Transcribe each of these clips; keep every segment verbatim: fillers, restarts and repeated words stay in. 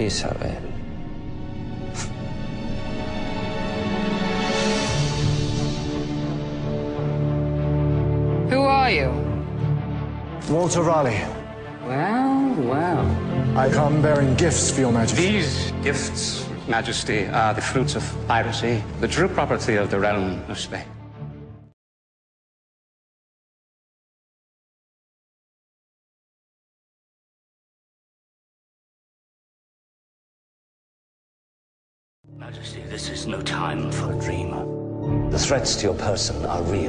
Isabel. Who are you? Walter Raleigh. Well, well. I come bearing gifts for your majesty. These gifts, Majesty, are the fruits of piracy, the true property of the realm of Spain. Majesty, this is no time for a dreamer. The threats to your person are real.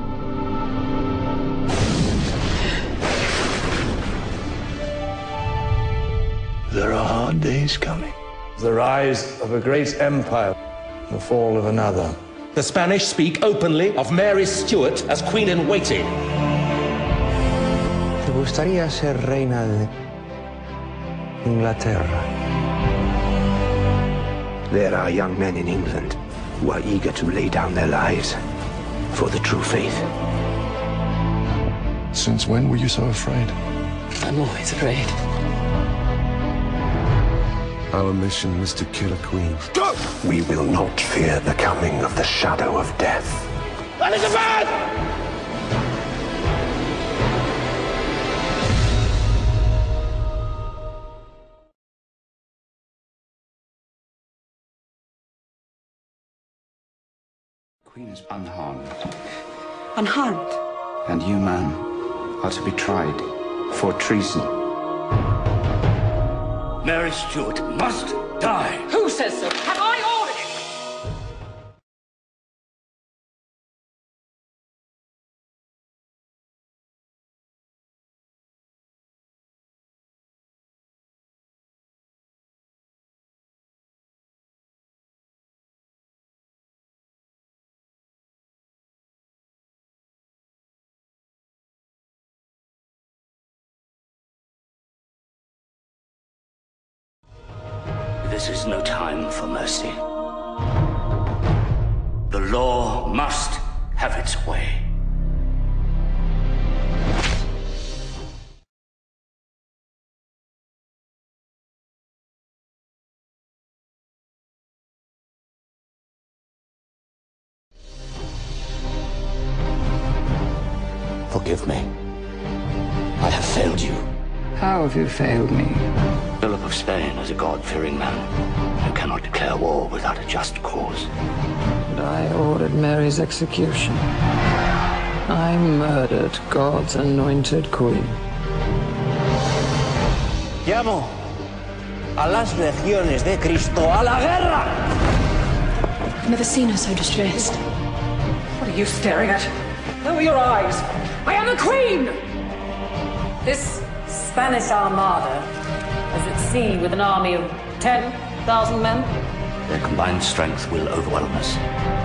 There are hard days coming. The rise of a great empire, the fall of another. The Spanish speak openly of Mary Stuart as queen-in-waiting. ¿Te gustaría ser reina de Inglaterra? There are young men in England who are eager to lay down their lives for the true faith. Since when were you so afraid? I'm always afraid. Our mission is to kill a queen. Go! We will not fear the coming of the shadow of death. Elizabeth! Queen is unharmed. Unharmed? And you, man, are to be tried for treason. Mary Stuart must die. Who says so? Have I ordered it? This is no time for mercy. The law must have its way. Forgive me. I have failed you. How have you failed me? Philip of Spain is a God-fearing man who cannot declare war without a just cause. And I ordered Mary's execution. I murdered God's anointed queen. Llamo a las legiones de Cristo a la guerra! I've never seen her so distressed. What are you staring at? Lower your eyes. I am the queen! This Spanish armada is at sea with an army of ten thousand men. Their combined strength will overwhelm us.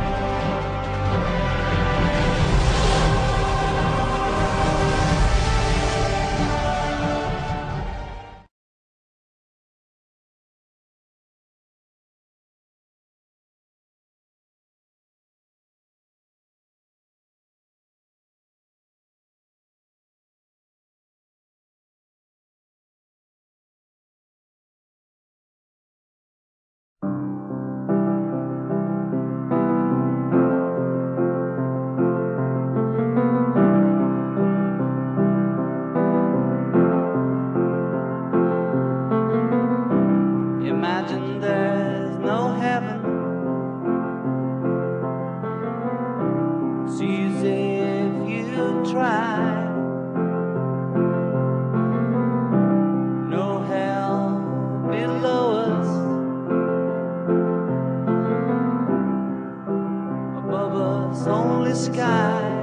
Imagine there's no heaven. It's easy if you try. No hell below us. Above us, only sky.